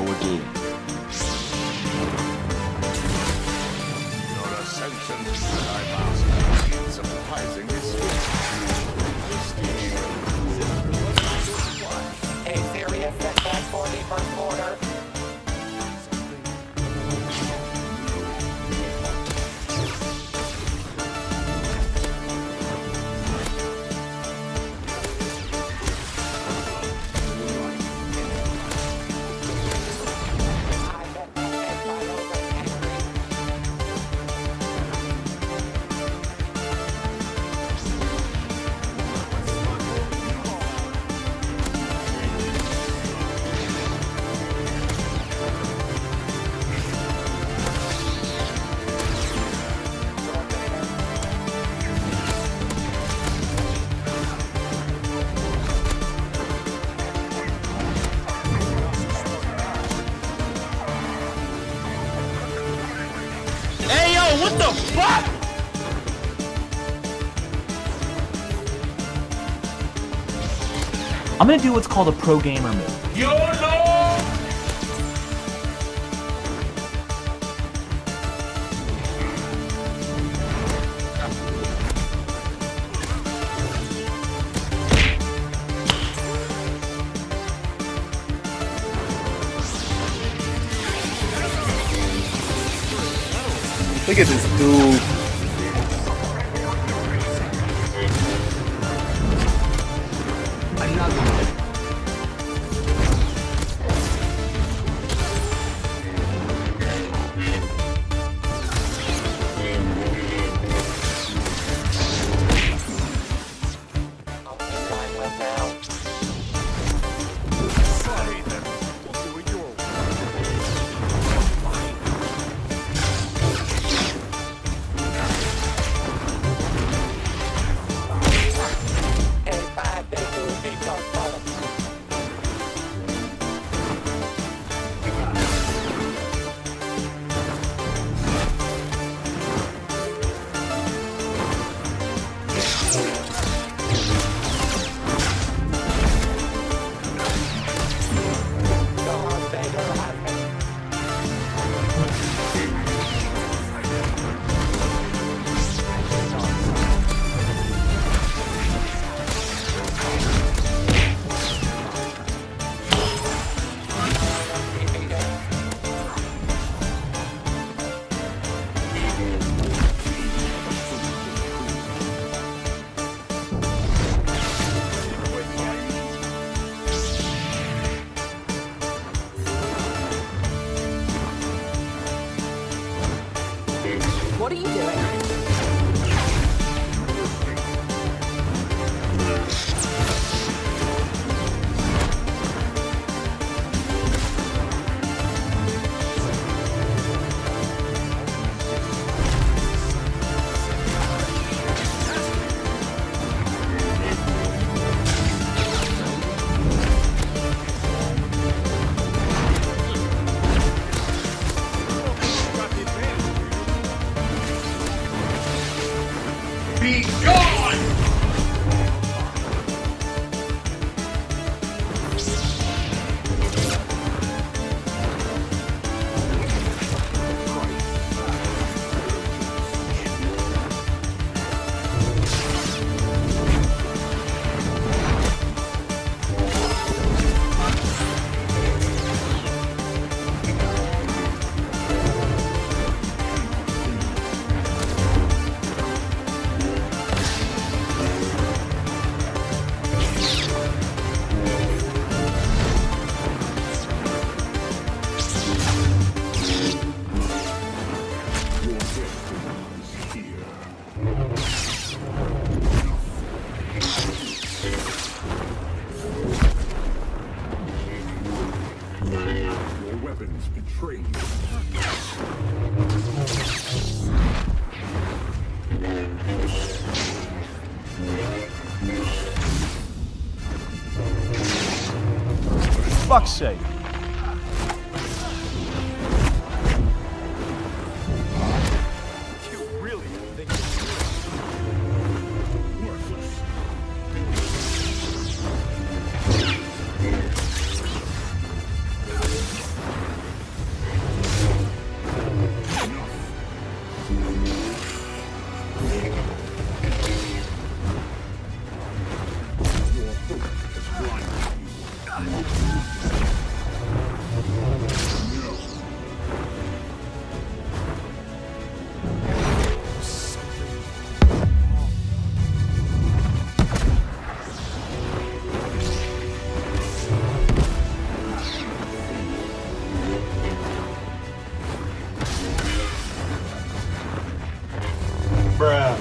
again. Your ascension to Jedi Master is surprisingly swift. A serious setback for the First Order. Hey yo, what the fuck? I'm gonna do what's called a pro gamer move. YOLO! Look at this dude. What are you doing? Be gone! Your weapons betray you. Fuck's sake. You really think worthless. Bruh.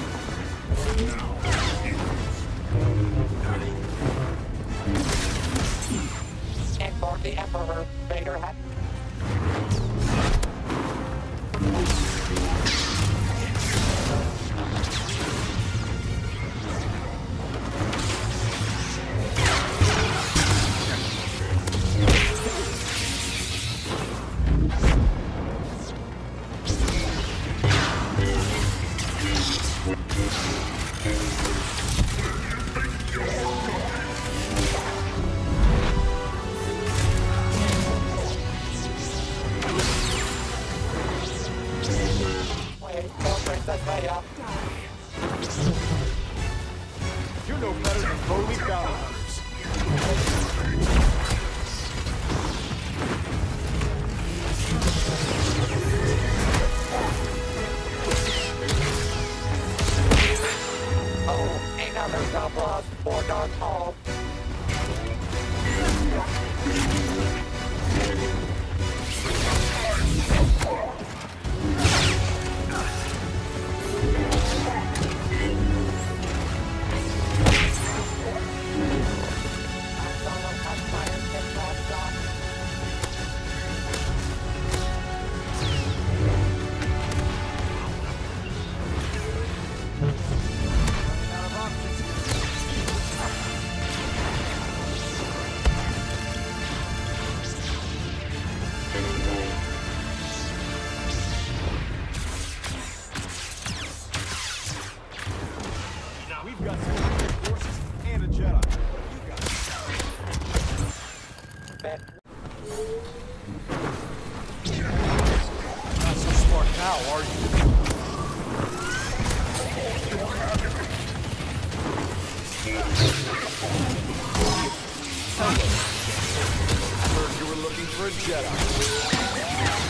And for the Emperor, Vader had wait for Princess Leia. You're no better than lowly bounty hunters. Oh, another double for Darth Maul. We've got some great forces and a Jedi. What do you got? Not so smart now, are you? Heard you were looking for a Jedi.